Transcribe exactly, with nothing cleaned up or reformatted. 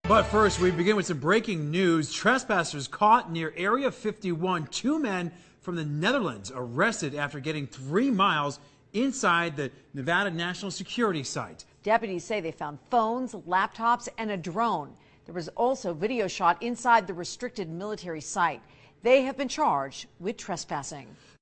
But first, we begin with some breaking news. Trespassers caught near Area fifty-one. Two men from the Netherlands arrested after getting three miles inside the Nevada National Security Site. Deputies say they found phones, laptops, and a drone. There was also video shot inside the restricted military site. They have been charged with trespassing.